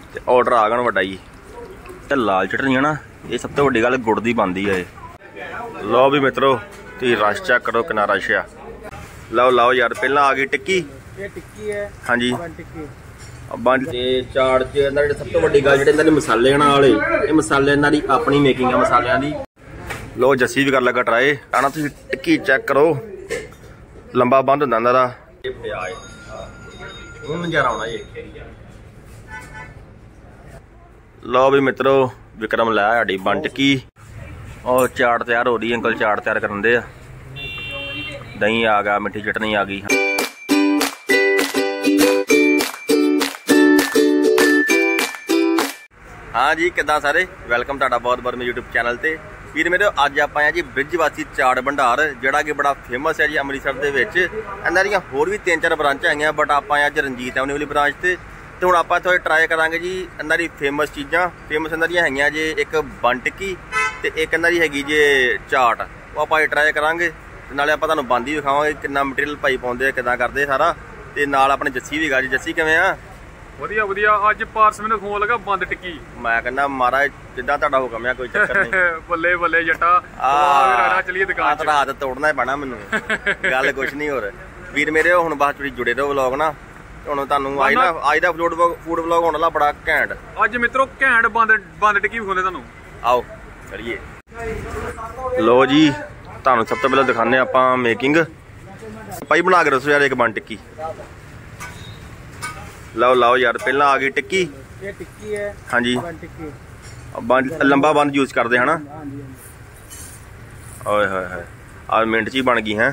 ਤੇ ਆਰਡਰ ਆ ਗਿਆ ਵੱਡਾ ਜੀ। ਤੇ ਲਾਲ ਚਟਨੀ ਹੈ ਨਾ, ਇਹ ਸਭ ਤੋਂ ਵੱਡੀ ਗੱਲ ਗੁੜ ਦੀ ਬਣਦੀ ਹੈ। ਲਓ ਵੀ ਮਿੱਤਰੋ, ਤੁਸੀਂ ਰਸ਼ ਚੈੱਕ ਕਰੋ ਕਿੰਨਾ ਰਸ਼ ਆ। ਲਓ ਯਾਰ, ਪਹਿਲਾਂ ਆ ਗਈ ਟਿੱਕੀ। ਇਹ ਟਿੱਕੀ ਹੈ ਹਾਂਜੀ, ਟਿੱਕੀ ਬੰਦ ਤੇ ਚਾਟ ਚ ਇਹਨਾਂ ਦੀ ਸਭ ਤੋਂ ਵੱਡੀ ਗੱਲ ਜਿਹੜੇ ਇਹਨਾਂ ਦੇ ਮਸਾਲੇ ਨਾਲ ਵਾਲੇ, ਇਹ ਮਸਾਲੇ ਇਹਨਾਂ ਦੀ ਆਪਣੀ ਮੇਕਿੰਗ ਆ ਮਸਾਲਿਆਂ ਦੀ। ਲੋ ਜੱਸੀ ਵੀ ਕਰ ਲੱਗਾ ਟਰਾਈ ਆਣਾ, ਤੁਸੀਂ ਟਿੱਕੀ ਚੈੱਕ ਕਰੋ, ਲੰਬਾ ਬੰਦ ਹੁੰਦਾ ਇਹਨਾਂ ਦਾ। ਇਹ ਪਿਆਜ਼ ਹੁਣ ਨਜ਼ਾਰਾ ਆਉਣਾ ਜੀ। ਲਓ ਵੀ ਮਿੱਤਰੋ, ਵਿਕਰਮ ਲੈ ਸਾਡੀ ਬਣ ਟਿੱਕੀ। ਉਹ ਚਾਟ ਤਿਆਰ ਹੋ ਰਹੀ, ਅੰਕਲ ਚਾਟ ਤਿਆਰ ਕਰਨ ਦੇ ਆ। ਦਹੀਂ ਆ ਗਿਆ, ਮਿੱਠੀ ਚਟਨੀ ਆ ਗਈ। हाँ जी, किदा सारे वेलकम तुहाडा बहुत बहुत मेरे यूट्यूब चैनल ते। वीर मेरे अज आपां जी ब्रिजवासी चाट भंडार, जिहड़ा कि बड़ा फेमस है जी अमृतसर दे विच। इन्हां दीयां होर भी 3-4 ब्रांच हैगियां, बट आपां अज रंजीत एवेन्यू वाली ब्रांच ते हुण आपां इत्थे ट्राई करांगे जी इन्हां दी फेमस चीज़ां। फेमस इन्हां दीयां हैगियां जी एक बन टिक्की ते एक इन्हां दी हैगी जी चाट। वो आपां ट्राई करांगे ते नाले आपां तुहानूं बंद ही विखावांगे किन्ना मटीरियल भाई पाउंदे, किदां करदे सारा। ते नाल अपने जस्सी भी गा जी। जस्सी किवें आ? ਵਧੀਆ ਵਧੀਆ। ਅੱਜ ਪਾਰਸ ਮੈਨੂੰ ਖੋਲ ਲਗਾ ਬੰਦ ਟਿੱਕੀ। ਮੈਂ ਕਹਿੰਦਾ ਮਹਾਰਾਜ ਜਿੱਦਾਂ ਤੁਹਾਡਾ ਹੁਕਮ ਆ, ਕੋਈ ਚੱਕਰ ਨਹੀਂ। ਬੱਲੇ ਬੱਲੇ ਜੱਟਾ, ਆ ਚਲੀਏ ਦੁਕਾਨ ਤੇ। ਹੱਥ ਤੋੜਨਾ ਹੀ ਪੈਣਾ ਮੈਨੂੰ, ਗੱਲ ਕੁਛ ਨਹੀਂ ਹੋਰ। ਵੀਰ ਮੇਰੇ ਹੁਣ ਬਸ ਤੁਸੀਂ ਜੁੜੇ ਰਹੋ ਵਲੌਗ ਨਾਲ। ਹੁਣ ਤੁਹਾਨੂੰ ਅੱਜ ਦਾ ਫੂਡ ਵਲੌਗ ਹੋਣ ਵਾਲਾ ਬੜਾ ਘੈਂਟ। ਅੱਜ ਮਿੱਤਰੋ ਘੈਂਟ ਬੰਦ ਟਿੱਕੀ ਵਿਖਾਉਂਦੇ ਤੁਹਾਨੂੰ, ਆਓ ਚਲੀਏ। ਲੋ ਜੀ, ਤੁਹਾਨੂੰ ਸਭ ਤੋਂ ਪਹਿਲਾਂ ਦਿਖਾਉਂਦੇ ਆਪਾਂ ਮੇਕਿੰਗ। ਭਾਈ ਬਣਾ ਕੇ ਦੱਸੋ ਯਾਰ ਇੱਕ ਬਨ ਟਿੱਕੀ। लाओ यार, पहला आ गई टिक्की। ये टिक्की है। हाँ जी, टिक्की लंबा बंद यूज करते हैं ना। ओए होए आज मिनट च ही बन गई है।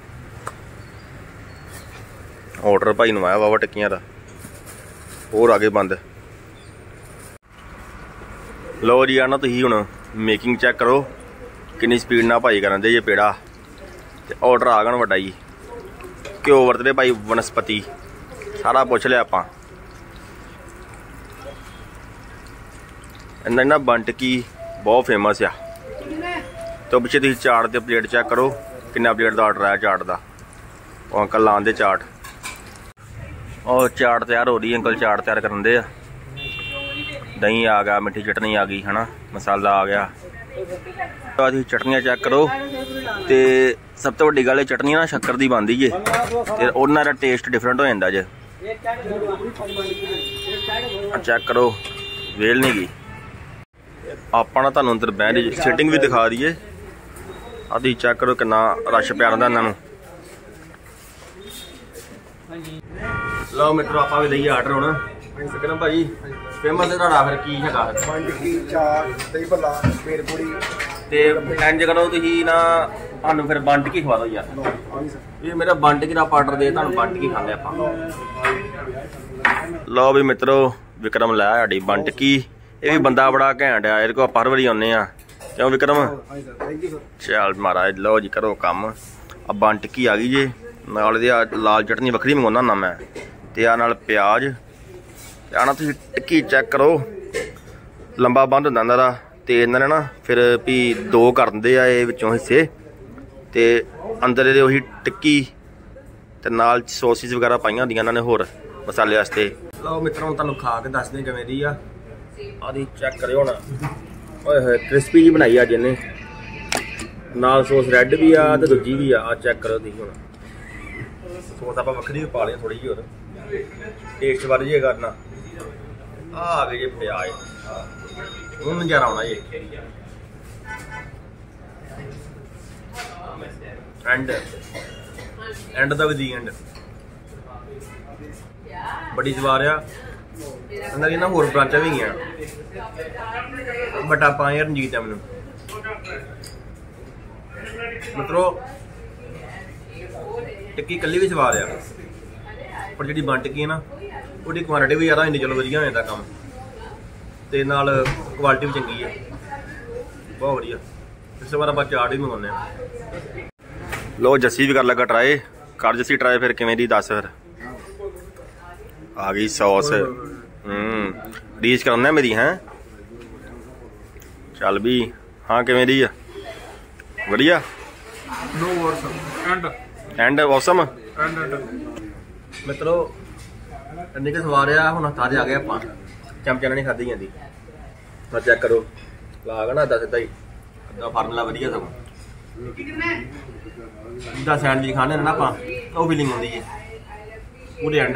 ऑर्डर भाई नू आया वावा टिक्कियां दा, और आगे बंद। लो जी आ ना, तुसीं हुण मेकिंग चेक करो कितनी स्पीड नाल भाई करन दे जे पेड़ा। ते ऑर्डर आ गया वड्डा जी। घ्यो वरतदे भाई वनस्पति, सारा पुछ लिया आपां। इन्हां ना बन टिक्की बहुत फेमस आ। तो पिछे तुसीं चाट दे प्लेट चेक करो, किन्ना प्लेट का ऑर्डर आया चाट का। वो अंकल लान दे चाट। और चाट तैयार हो रही, अंकल चाट तैयार करन दे आ। दही आ गया, मिठी चटनी आ गई है ना, मसाला आ गया। तुसीं चटनियां चेक करो। तो सब तो वड्डी गल चटनी ना शक्कर दी बनदी जे, ते उहनां दा टेस्ट डिफरेंट हो जांदा जे। चेक करो, वेल नहीं गई। आपां ना तुहानूं अंदर बहन दी सिटिंग भी दिखा दईए। आदि चेक करो कितना रश पिया रहिंदा इन्हां नूं। लो मित्रों, आपां भी लईए आर्डर हुण। विक्रम भाई फेमस है तुहाडा फिर की हैगा? बन टिक्की, चाट, दही भल्ला, बेर पूड़ी। ते इंज करो तुसीं ना ਸਾਨੂੰ ਫਿਰ ਬਨ ਟਿੱਕੀ ਖਵਾ ਦਿਓ ਯਾਰ। ਇਹ ਮੇਰਾ ਬਨ ਟਿੱਕੀ ਦਾ ਆਰਡਰ ਦੇ, ਤੁਹਾਨੂੰ ਬਨ ਟਿੱਕੀ ਖਾਂਦੇ ਆਪਾਂ। ਲਓ ਵੀ ਮਿੱਤਰੋ, ਵਿਕਰਮ ਲੈ ਸਾਡੀ ਬਨ ਟਿੱਕੀ। ਇਹ ਵੀ ਬੰਦਾ ਬੜਾ ਘੈਂਟ ਆ, ਇਹਦੇ ਕੋਲ ਆਪਾਂ ਹਰ ਵਾਰੀ ਆਉਂਦੇ ਆ। ਕਿਉਂ ਵਿਕਰਮ? ਚੱਲ ਮਹਾਰਾਜ, ਲਓ ਜੀ ਕਰੋ ਕੰਮ। ਆ ਬਨ ਟਿੱਕੀ ਆ ਗਈ ਜੇ, ਨਾਲ ਇਹਦੀ ਲਾਲ ਚਟਨੀ ਵੱਖਰੀ ਮੰਗਵਾਉਣਾ ਹੁੰਦਾ ਮੈਂ, ਤੇ ਆ ਨਾਲ ਪਿਆਜ਼। ਤੇ ਆਣਾ ਤੁਸੀਂ ਟਿੱਕੀ ਚੈੱਕ ਕਰੋ, ਲੰਬਾ ਬੰਦ ਹੁੰਦਾ ਇਹਨਾਂ ਦਾ। ਤੇ ਇਹਨਾਂ ਨੇ ਨਾ ਫਿਰ ਵੀ 2 ਕਰ ਦਿੰਦੇ ਆ ਇਹ ਵਿੱਚੋਂ ਹਿੱਸੇ, ਤੇ ਅੰਦਰ ਇਹਦੇ ਉਹੀ ਟਿੱਕੀ ਤੇ ਨਾਲ ਸੌਸਿਸ ਵਗੈਰਾ ਪਾਈਆਂ ਹੁੰਦੀਆਂ ਇਹਨਾਂ ਨੇ ਹੋਰ ਮਸਾਲੇ ਵਾਸਤੇ। ਲਓ ਮਿੱਤਰੋ, ਹੁਣ ਤੁਹਾਨੂੰ ਖਾ ਕੇ ਦੱਸਦੇ ਕਿਵੇਂ ਦੀ ਆ। ਆਦੀ ਚੈੱਕ ਕਰਿਓ ਹੁਣ। ਓਏ ਹੋਏ, ਕ੍ਰਿਸਪੀ ਜੀ ਬਣਾਈ ਅੱਜ ਇਹਨੇ, ਨਾਲ ਸੌਸ ਰੈੱਡ ਵੀ ਆ ਤੇ ਦੂਜੀ ਵੀ ਆ। ਆ ਚੈੱਕ ਕਰੋ ਤੁਸੀਂ ਹੁਣ। ਸੌਸ ਆਪਾਂ ਵੱਖਰੀ ਪਾ ਲਈ ਥੋੜੀ ਜਿਹੀ ਹੋਰ, ਟੇਸਟ ਵੱਧ ਜਾਏਗਾ ਨਾ। ਆ ਗਏ ਜੇ ਪਿਆਜ਼, ਹੁਣ ਨਜ਼ਾਰਾ ਆਉਣਾ ਜੀ। एंड तक दी एंड बड़ी सवार आ। इन्हां दी ना होर ब्रांचां भी हैगियां, बट आपां यार रंजीत एवेन्यू। मित्रों, टिक्की कल्ली भी सवार आ, पर जिहड़ी बन टिक्की है ना, ਉਹਦੀ क्वांटिटी भी ज़्यादा होंदी। चलो वधिया हो जाता काम, ते नाल क्वालिटी भी चंगी है, बहुत वधिया। इस बार आपां चाट ही मंगाउने आ। लो जस्सी भी कर लगा ट्राई कर। जस्सी ट्राई फिर किवें दी दस। फिर आ गई सॉस। रीच कराना मेरी हैं। चल भी हाँ, किवें दी आ? वधिया। And awesome. मित्रों इन्नी के सवार आ, हुण हत्था आ गए आपां। ਚਮਚੇ ਨਾਲ ਨਹੀਂ ਖਾਧੀ ਜਾਂਦੀ। ਤਾਂ ਚੈੱਕ ਕਰੋ, ਲਾਗ ਨਾ ਸਿੱਧਾ ਹੀ ਅੱਧਾ ਫਾਰਮੂਲਾ ਵਧੀਆ ਸਗੋਂ। ਜਿੱਦਾਂ ਸੈਂਡਵਿਚ ਖਾਣੇ ਨੇ ਨਾ ਆਪਾਂ, ਉਹ ਫੀਲਿੰਗ ਆਉਂਦੀ ਹੈ ਉਹਦੇ ਐਂਡ।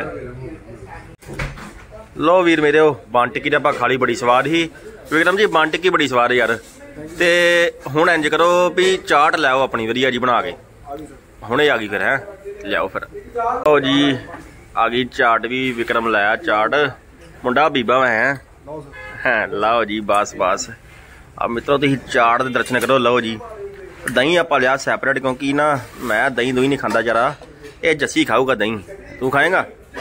ਲੋ ਵੀਰ ਮੇਰੇ, ਉਹ ਬਣ ਟਿੱਕੀ ਦਾ ਆਪਾਂ ਖਾਲੀ ਬੜੀ ਸਵਾਦ ਸੀ। ਵਿਕਰਮ ਜੀ ਬਣ ਟਿੱਕੀ ਬੜੀ ਸਵਾਦ ਯਾਰ। ਤੇ ਹੁਣ ਇੰਜ ਕਰੋ ਵੀ ਚਾਟ ਲੈ ਆਓ ਆਪਣੀ ਵਧੀਆ ਜੀ ਬਣਾ ਕੇ। ਹੁਣੇ ਆ ਗਈ ਫਿਰ, ਹੈ ਲਿਆਓ ਫਿਰ। ਲਓ ਜੀ ਆ ਗਈ ਚਾਟ ਵੀ, ਵਿਕਰਮ ਲਾਇਆ ਚਾਟ, ਮੁੰਡਾ ਬੀਬਾ ਮੈਂ ਹੈ। ਲਓ ਜੀ ਬਸ ਬਸ ਆ ਮਿੱਤਰੋ ਤੁਸੀਂ ਚਾਟ ਦੇ ਦਰਸ਼ਨ ਕਰੋ। ਲਓ ਜੀ ਦਹੀਂ ਆਪਾਂ ਲਿਆ ਸੈਪਰੇਟ, ਕਿਉਂਕਿ ਨਾ ਮੈਂ ਦਹੀਂ ਦੁਹੀਂ ਨਹੀਂ ਖਾਂਦਾ ਜਰਾ, ਇਹ ਜੱਸੀ ਖਾਊਗਾ ਦਹੀਂ। ਤੂੰ ਖਾਏਗਾ?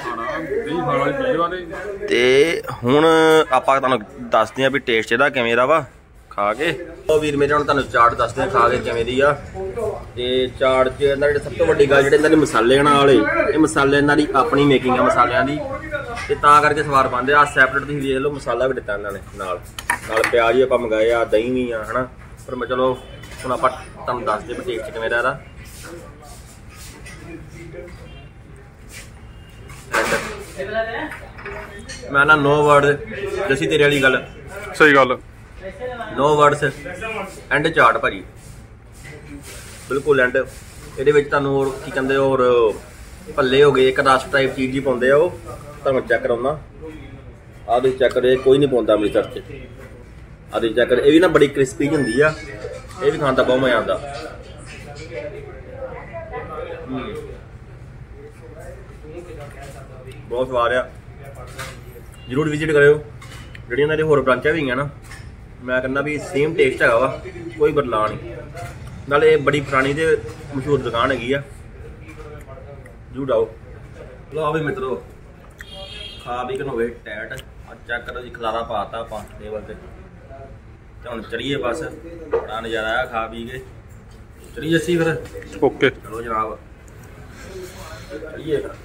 ਤੇ ਹੁਣ ਆਪਾਂ ਤੁਹਾਨੂੰ ਦੱਸਦੇ ਹਾਂ ਵੀ ਟੇਸਟ ਇਹਦਾ ਕਿਵੇਂ ਦਾ ਵਾ ਖਾ ਕੇ। ਉਹ ਵੀਰ ਮੇਰੇ ਹੁਣ ਤੁਹਾਨੂੰ ਚਾਟ ਦੱਸਦੇ ਹਾਂ ਖਾ ਕੇ ਕਿਵੇਂ ਦੀ ਆ। ਤੇ ਚਾਟ 'ਚ ਇਹਨਾਂ ਦੀ ਸਭ ਤੋਂ ਵੱਡੀ ਗੱਲ ਜਿਹੜੇ ਇਹਨਾਂ ਦੇ ਮਸਾਲੇ ਨਾਲ ਵਾਲੇ, ਇਹ ਮਸਾਲੇ ਇਹਨਾਂ ਦੀ ਆਪਣੀ ਮੇਕਿੰਗ ਆ ਮਸਾਲਿਆਂ ਦੀ, ਤੇ ਤਾਂ ਕਰਕੇ ਸਵਾਦ ਪਾਉਂਦੇ ਆ। ਸੈਪਰੇਟ ਤੁਸੀਂ ਦੇਖ ਲਓ, ਮਸਾਲਾ ਵੀ ਦਿੱਤਾ ਇਹਨਾਂ ਨੇ ਨਾਲ ਪਿਆਜ਼ ਵੀ ਆਪਾਂ ਮੰਗਾਏ ਆ, ਦਹੀਂ ਵੀ ਆ ਹਨਾ। ਪਰ ਮੈਂ ਚਲੋ ਹੁਣ ਆਪਾਂ ਤੁਹਾਨੂੰ ਦੱਸਦੇ ਵੀ ਟੇਸਟ ਕਿਵੇਂ ਦਾ ਇਹਦਾ। ਮੈਂ ਨਾ ਨੋ ਵਰਡ ਜੱਸੀ ਤੇਰੇ ਵਾਲੀ ਗੱਲ ਸਹੀ ਗੱਲ, ਨੋ ਵਰਡਸ ਐਂਡ ਚਾਟ ਭਾਜੀ, ਬਿਲਕੁਲ ਐਂਡ। ਇਹਦੇ ਵਿੱਚ ਤੁਹਾਨੂੰ ਹੋਰ ਕੀ ਕਹਿੰਦੇ, ਹੋਰ ਭੱਲੇ ਹੋ ਗਏ, ਇੱਕ ਰਸ ਟਾਈਪ ਚੀਜ਼ ਹੀ ਪਾਉਂਦੇ ਆ, ਉਹ ਤੁਹਾਨੂੰ ਚੈੱਕ ਕਰਾਉਣਾ। ਆਹ ਤੁਸੀਂ ਚੈੱਕ ਕਰੇ, ਕੋਈ ਨਹੀਂ ਪਾਉਂਦਾ ਅੰਮ੍ਰਿਤਸਰ 'ਚ। ਆਹ ਤੁਸੀਂ ਚੈੱਕ ਕਰੇ, ਇਹ ਵੀ ਨਾ ਬੜੀ ਕ੍ਰਿਸਪੀ ਹੁੰਦੀ ਆ, ਇਹ ਵੀ ਖਾਣ ਦਾ ਬਹੁਤ ਮਜ਼ਾ ਆਉਂਦਾ। ਬਹੁਤ ਸਵਾਦ ਆ, ਜ਼ਰੂਰ ਵਿਜ਼ਿਟ ਕਰਿਓ। ਜਿਹੜੀਆਂ ਇਹਨਾਂ ਦੇ ਹੋਰ ਬ੍ਰਾਂਚਾਂ ਵੀ ਹੈਗੀਆਂ ਨਾ, ਮੈਂ ਕਹਿੰਦਾ ਵੀ ਸੇਮ ਟੇਸਟ ਹੈਗਾ ਵਾ, ਕੋਈ ਬਦਲਾਅ ਨਹੀਂ। ਨਾਲੇ ਇਹ ਬੜੀ ਪੁਰਾਣੀ ਤੇ ਮਸ਼ਹੂਰ ਦੁਕਾਨ ਹੈਗੀ ਆ, ਜ਼ਰੂਰ ਆਓ। ਲਓ ਵੀ ਮਿੱਤਰੋ ਖਾ ਵੀ ਕੇ ਹੋਵੇ ਟੈਟ। ਆ ਚੈੱਕ ਕਰੋ ਜੀ, ਖਲਾਰਾ ਪਾਤਾ ਆਪਾਂ ਟੇਬਲ ਤੇ, ਤੇ ਹੁਣ ਚੜੀਏ ਬਸ। ਬੜਾ ਨਜ਼ਾਰਾ ਆਇਆ ਖਾ ਪੀ ਕੇ। ਚੜੀਏ ਅਸੀਂ ਫਿਰ? ਓਕੇ ਚਲੋ ਜਨਾਬ ਚੜੀਏ ਫਿਰ।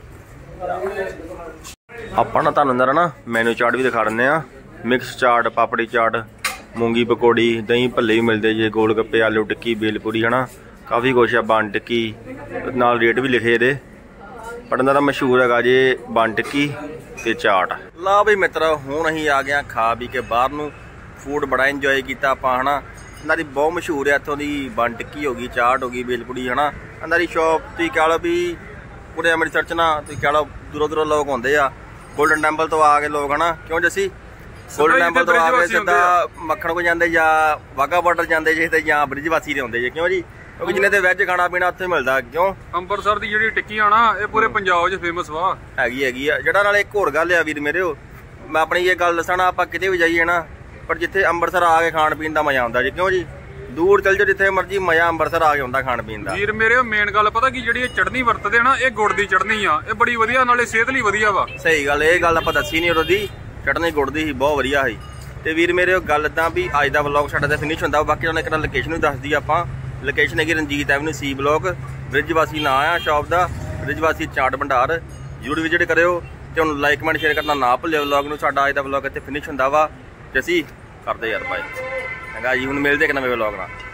ਆਪਾਂ ਨਾ ਤੁਹਾਨੂੰ ਅੰਦਰ ਨਾ ਮੈਨੂ ਚਾਟ ਵੀ ਦਿਖਾ ਦਿੰਦੇ ਆ। ਮਿਕਸ ਚਾਟ, ਪਾਪੜੀ ਚਾਟ, ਮੂੰਗੀ ਪਕੌੜੀ, ਦਹੀਂ ਭੱਲੇ ਵੀ ਮਿਲਦੇ ਜੇ, ਗੋਲ ਗੱਪੇ, ਆਲੂ ਟਿੱਕੀ, ਬੇਲਪੂਰੀ ਹਨਾ, ਕਾਫੀ ਕੁਛ ਆ। ਬਣ ਟਿੱਕੀ ਨਾਲ ਰੇਟ ਵੀ ਲਿਖੇ ਇਹਦੇ। ਪਟਨਾ ਦਾ ਮਸ਼ਹੂਰ ਹੈਗਾ ਜੇ ਬਣ ਟਿੱਕੀ ਤੇ ਚਾਟ। ਲਾ ਬਈ ਮਿੱਤਰ, ਹੁਣ ਅਸੀਂ ਆ ਗਏ ਖਾ ਪੀ ਕੇ ਬਾਹਰ ਨੂੰ। ਫੂਡ ਬੜਾ ਇੰਜੋਏ ਕੀਤਾ ਆਪਾਂ ਹਨਾ। ਇਹਨਾਂ ਦੀ ਬਹੁਤ ਮਸ਼ਹੂਰ ਹੈ ਇੱਥੋਂ ਦੀ ਬਣ ਟਿੱਕੀ ਹੋ ਗਈ, ਚਾਟ ਹੋ ਗਈ, ਬੇਲਪੂਰੀ ਹਨਾ। ਇਹਨਾਂ ਦੀ ਸ਼ੌਪ ਤੁਸੀਂ ਕਹਿ ਲਓ ਵੀ ਪੂਰੇ ਅੰਮ੍ਰਿਤਸਰ 'ਚ ਨਾ, ਤੁਸੀਂ ਕਹਿ ਲਓ ਦੂਰੋਂ ਦੂਰੋਂ ਲੋਕ ਆਉਂਦੇ ਆ। ਗੋਲਡਨ ਟੈਂਪਲ ਤੋਂ ਆ ਕੇ ਲੋਕ ਹਨਾ, ਕਿਉਂ ਜੱਸੀ? ਗੋਲਡਨ ਟੈਂਪਲ ਤੋਂ ਆ ਕੇ ਸਿੱਧਾ ਮੱਖਣ ਕੋ ਜਾਂਦੇ, ਜਾਂ ਵਾਘਾ ਬਾਰਡਰ ਜਾਂਦੇ ਜੇ, ਤੇ ਜਾਂ ਬ੍ਰਿਜ ਵਾਸੀ ਦੇ ਆਉਂਦੇ ਜੇ, ਕਿਉਂ ਜੀ? ਕਿਉਂਕਿ ਜਿਹਨੇ ਤੇ ਵੈਜ ਖਾਣਾ ਪੀਣਾ ਉੱਥੇ ਮਿਲਦਾ। ਕਿਉਂ? ਅੰਮ੍ਰਿਤਸਰ ਦੀ ਜਿਹੜੀ ਟਿੱਕੀ ਆ ਨਾ, ਇਹ ਪੂਰੇ ਪੰਜਾਬ 'ਚ ਫੇਮਸ ਵਾ। ਹੈਗੀ ਆ। ਜਿਹੜਾ ਨਾਲ ਇੱਕ ਹੋਰ ਗੱਲ ਆ ਵੀਰ ਮੇਰੇ, ਮੈਂ ਆਪਣੀ ਇਹ ਗੱਲ ਦੱਸਣਾ, ਆਪਾਂ ਕਿਤੇ ਵੀ ਜਾਈਏ ਨਾ, ਪਰ ਜਿੱਥੇ ਅੰਮ੍ਰਿਤਸਰ ਆ ਕੇ ਖਾਣ ਪੀਣ ਦਾ ਮਜ਼ਾ ਆਉਂਦਾ ਜੀ, ਕਿਉਂ ਜੀ? ਦੂਰ ਚੱਲ ਜਾਓ ਜਿੱਥੇ ਮਰਜੀ, ਮਜ਼ਾ ਅੰਮ੍ਰਿਤਸਰ ਆ ਕੇ ਆਉਂਦਾ ਖਾਣ ਪੀਣ ਦਾ। ਵੀਰ ਮੇਰੇ ਮੇਨ ਗੱਲ ਪਤਾ ਕੀ, ਜਿਹੜੀ ਇਹ ਚਟਨੀ ਵਰਤਦੇ ਨਾ, ਇਹ ਗੁੜ ਦੀ ਚਟਨੀ ਆ। ਇਹ ਬੜੀ ਵਧੀਆ, ਨਾਲੇ ਸਿਹਤ ਲਈ ਵਧੀਆ ਵਾ। ਸਹੀ ਗੱਲ, ਇਹ ਗੱਲ ਆਪਾਂ ਦੱਸੀ ਨਹੀਂ। ਉਹਦੀ ਚਟਨੀ ਗੁੜ ਦੀ ਸੀ, ਬਹੁਤ ਵਧੀਆ ਸੀ। ਤੇ ਵੀਰ ਮੇਰੇ ਉਹ ਗੱਲ ਇੱਦਾਂ ਵੀ ਅੱਜ ਦਾ ਵਲੌਗ ਸਾਡਾ ਤੇ ਫਿਨਿਸ਼ ਹੁੰਦਾ। ਬਾਕੀ ਉਹਨੇ ਇੱਕ ਲੋਕੇਸ਼ਨ ਵੀ ਦੱਸਦੀ ਆਪਾਂ। ਲੋਕੇਸ਼ਨ ਹੈਗੀ Ranjit avenue C block, Brijwasi ਨਾਂ ਆ ਸ਼ੌਪ ਦਾ, ਬ੍ਰਿਜਵਾਸੀ ਚਾਟ ਭੰਡਾਰ। ਜ਼ਰੂਰ ਵਿਜ਼ਿਟ ਕਰਿਓ ਤੇ ਹੁਣ ਲਾਈਕ ਕਮੈਂਟ ਸ਼ੇਅਰ ਕਰਨਾ ਨਾ ਭੁੱਲਿਓ ਵਲੌਗ ਨੂੰ। ਸਾਡਾ ਅੱਜ ਦਾ ਵਲੌਗ ਇੱਥੇ ਫਿਨਿਸ਼ ਹੁੰਦਾ ਵਾ ਤੇ ਅਸੀਂ ਕਰਦੇ ਯਾਰ ਬਾਏ। ਚੰਗਾ ਜੀ, ਹੁਣ ਮਿਲਦੇ ਇੱਕ ਨਵੇਂ ਵਲੌਗ ਨਾਲ।